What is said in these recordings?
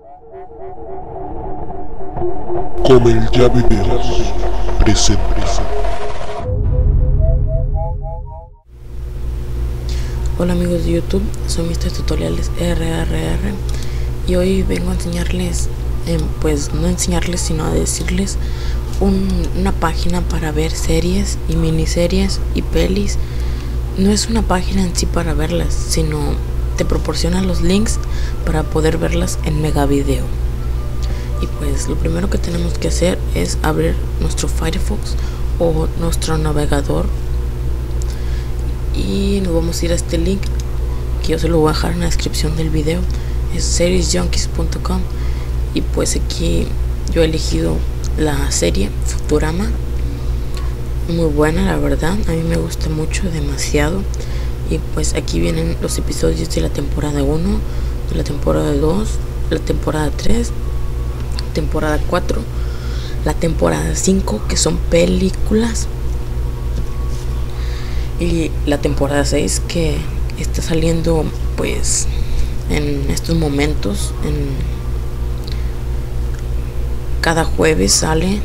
Como el Ya Videos presenta. Hola amigos de YouTube, soy Mr. Tutoriales RRR y hoy vengo a enseñarles, pues no enseñarles sino a decirles una página para ver series y miniseries y pelis. No es una página en sí para verlas, sino te proporciona los links para poder verlas en Megavideo. Y pues lo primero que tenemos que hacer es abrir nuestro Firefox o nuestro navegador y nos vamos a ir a este link que yo se lo voy a dejar en la descripción del video. Es seriesjunkies.com y pues aquí yo he elegido la serie Futurama. Muy buena, la verdad, a mí me gusta mucho, demasiado. Y pues aquí vienen los episodios de la temporada 1, de la temporada 2, la temporada 3, temporada 4, la temporada 5, que son películas, y la temporada 6, que está saliendo pues en estos momentos, cada jueves sale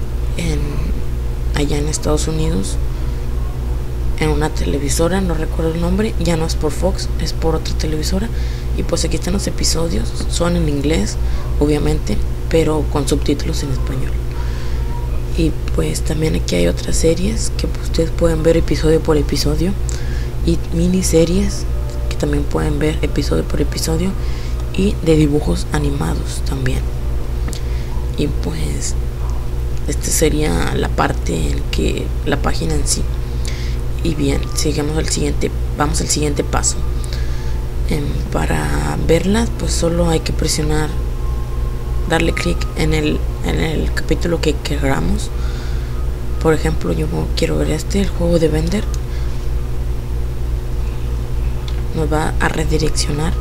allá en Estados Unidos en una televisora, no recuerdo el nombre, ya no es por Fox, es por otra televisora. Y pues aquí están los episodios, son en inglés obviamente, pero con subtítulos en español. Y pues también aquí hay otras series que ustedes pueden ver episodio por episodio, y miniseries que también pueden ver episodio por episodio, y de dibujos animados también. Y pues esta sería la parte en que la página en sí. Y bien, vamos al siguiente paso. Para verlas pues solo hay que darle clic en el capítulo que queramos. Por ejemplo, yo quiero ver el juego de Bender. Nos va a redireccionar.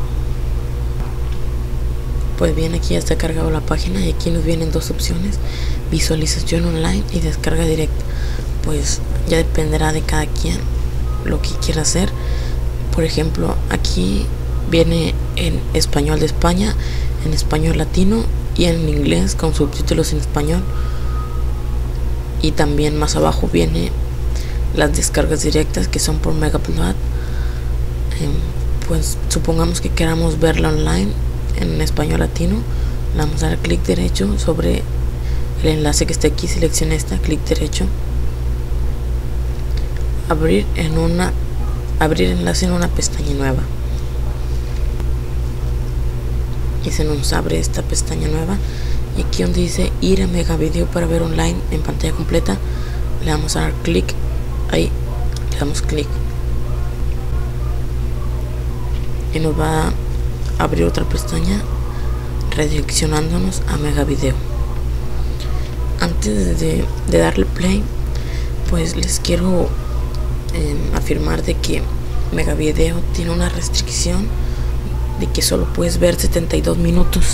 Pues bien, aquí ya está cargado la página y aquí nos vienen dos opciones: visualización online y descarga directa. Pues ya dependerá de cada quien lo que quiera hacer. Por ejemplo, aquí viene en español de España, en español latino y en inglés con subtítulos en español. Y también más abajo viene las descargas directas, que son por Megaupload. Pues supongamos que queramos verla online en español latino, le vamos a dar clic derecho sobre el enlace que está aquí, selecciona clic derecho, abrir enlace en una pestaña nueva, y se nos abre esta pestaña nueva. Y aquí donde dice ir a Megavideo para ver online en pantalla completa, le vamos a dar clic ahí, le damos clic y nos va a abrir otra pestaña redireccionándonos a Megavideo. Antes de darle play, pues les quiero afirmar de que Megavideo tiene una restricción de que solo puedes ver 72 minutos.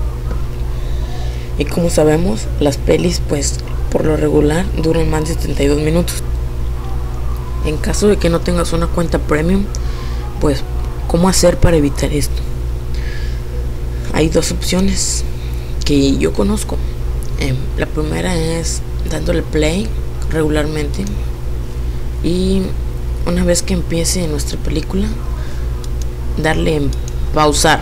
Y como sabemos, las pelis pues por lo regular duran más de 72 minutos. En caso de que no tengas una cuenta premium, pues ¿cómo hacer para evitar esto? Hay dos opciones que yo conozco. La primera es dándole play regularmente, y una vez que empiece nuestra película, darle en pausar.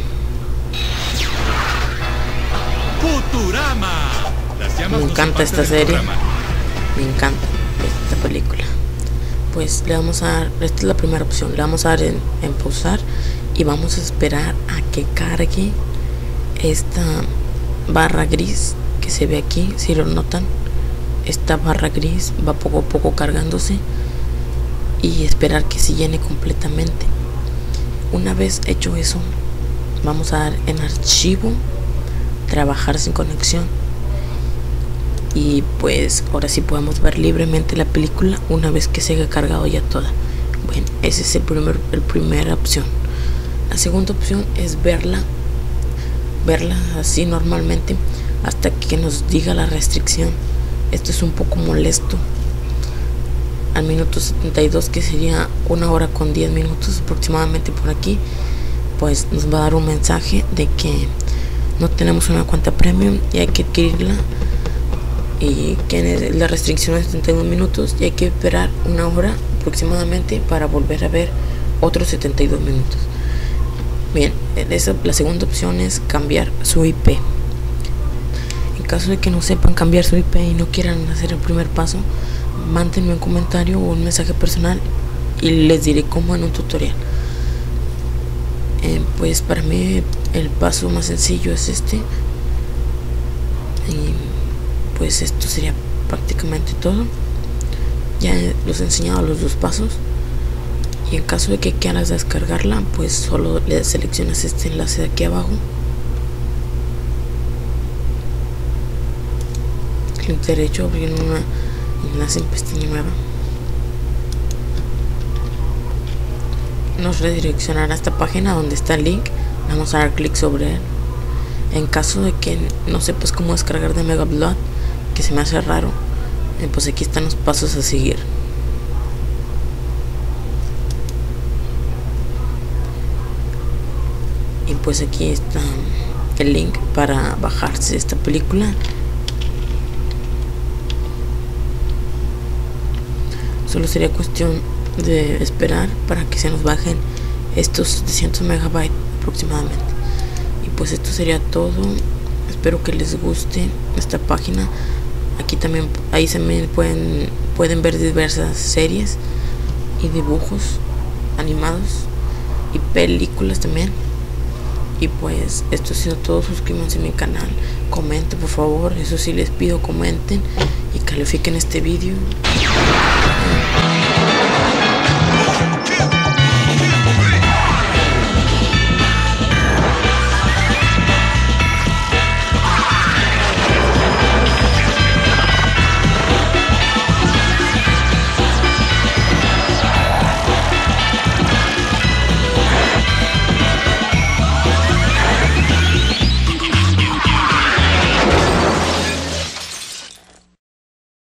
Futurama. Me encanta esta serie, me encanta esta película. Pues le vamos a dar, esta es la primera opción, le vamos a dar en pausar y vamos a esperar a que cargue esta barra gris que se ve aquí. Si lo notan, esta barra gris va poco a poco cargándose, y esperar que se llene completamente. Una vez hecho eso, vamos a dar en archivo, trabajar sin conexión, y pues ahora sí podemos ver libremente la película una vez que se haya cargado ya toda. Bueno, esa es la primera opción. La segunda opción es verla así normalmente hasta que nos diga la restricción. Esto es un poco molesto. Al minuto 72, que sería 1 hora con 10 minutos aproximadamente por aquí, pues nos va a dar un mensaje de que no tenemos una cuenta premium y hay que adquirirla, y que la restricción es 71 minutos y hay que esperar 1 hora aproximadamente para volver a ver otros 72 minutos. Bien, la segunda opción es cambiar su IP. En caso de que no sepan cambiar su IP y no quieran hacer el primer paso, mándenme un comentario o un mensaje personal y les diré cómo en un tutorial. Pues para mí el paso más sencillo es este, y pues esto sería prácticamente todo. Ya los he enseñado los 2 pasos, y en caso de que quieras descargarla, pues solo le seleccionas este enlace de aquí abajo, clic derecho, abrir un enlace en pestaña nueva, nos redireccionará a esta página donde está el link. Vamos a dar clic sobre él. En caso de que no sepas cómo descargar de Megaupload, que se me hace raro, pues aquí están los pasos a seguir. Y pues aquí está el link para bajarse esta película. Solo sería cuestión de esperar para que se nos bajen estos 700 megabytes aproximadamente. Y pues esto sería todo. Espero que les guste esta página. Aquí también, ahí también pueden ver diversas series y dibujos animados y películas también. Y pues esto ha sido todo. Suscríbanse a mi canal, comenten por favor, eso sí les pido, comenten y califiquen este vídeo.